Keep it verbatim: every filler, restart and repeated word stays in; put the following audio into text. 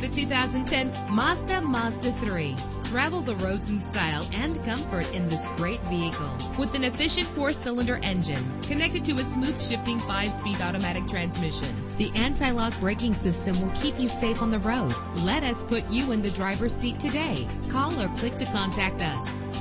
the two thousand ten Mazda Mazda three. Travel the roads in style and comfort in this great vehicle. With an efficient four-cylinder engine connected to a smooth shifting five-speed automatic transmission, the anti-lock braking system will keep you safe on the road. Let us put you in the driver's seat today. Call or click to contact us.